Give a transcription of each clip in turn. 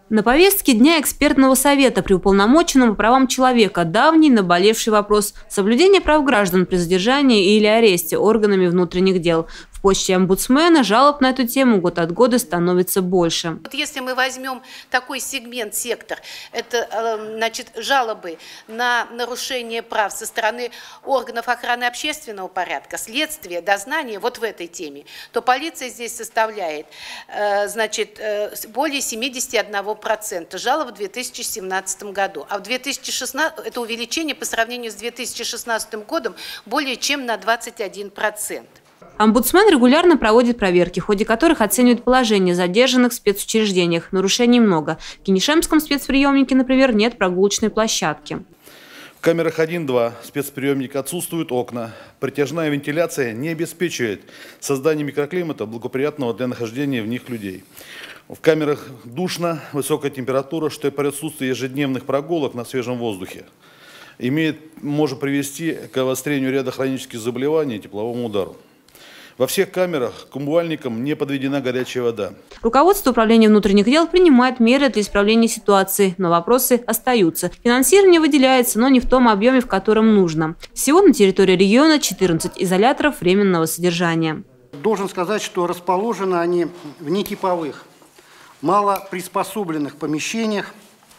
На повестке Дня экспертного совета при уполномоченном по правам человека давний наболевший вопрос соблюдения прав граждан при задержании или аресте органами внутренних дел. В почте омбудсмена жалоб на эту тему год от года становится больше. Вот если мы возьмем такой сегмент, сектор, это значит жалобы на нарушение прав со стороны органов охраны общественного порядка, следствия, дознания, вот в этой теме, то полиция здесь составляет значит, более 71% жалоб в 2017 году. А в 2016 это увеличение по сравнению с 2016 годом более чем на 21%. Омбудсмен регулярно проводит проверки, в ходе которых оценивает положение задержанных в спецучреждениях. Нарушений много. В Кинешемском спецприемнике, например, нет прогулочной площадки. В камерах 1-2 спецприемника отсутствуют окна. Притяжная вентиляция не обеспечивает создание микроклимата, благоприятного для нахождения в них людей. В камерах душно, высокая температура, что и при отсутствии ежедневных прогулок на свежем воздухе может привести к обострению ряда хронических заболеваний и тепловому удару. Во всех камерах к умывальникам не подведена горячая вода. Руководство управления внутренних дел принимает меры для исправления ситуации, но вопросы остаются. Финансирование выделяется, но не в том объеме, в котором нужно. Всего на территории региона 14 изоляторов временного содержания. Должен сказать, что расположены они в нетиповых, мало приспособленных помещениях.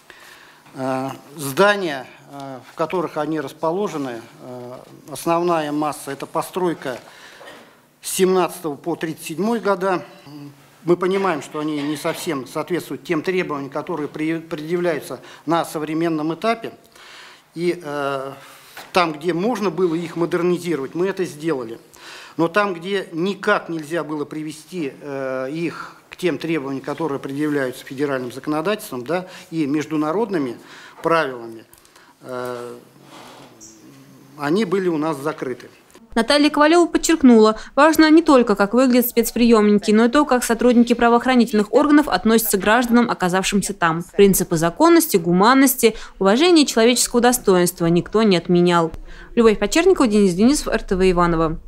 Здания, в которых они расположены, основная масса – это постройка с 17 по 1937 года. Мы понимаем, что они не совсем соответствуют тем требованиям, которые предъявляются на современном этапе. И там, где можно было их модернизировать, мы это сделали. Но там, где никак нельзя было привести их к тем требованиям, которые предъявляются федеральным законодательством, да, и международными правилами, они были у нас закрыты. Наталья Ковалева подчеркнула, важно не только, как выглядят спецприемники, но и то, как сотрудники правоохранительных органов относятся к гражданам, оказавшимся там. Принципы законности, гуманности, уважения человеческого достоинства никто не отменял. Любовь Почерникова, Денис Денисов, РТВ Иваново.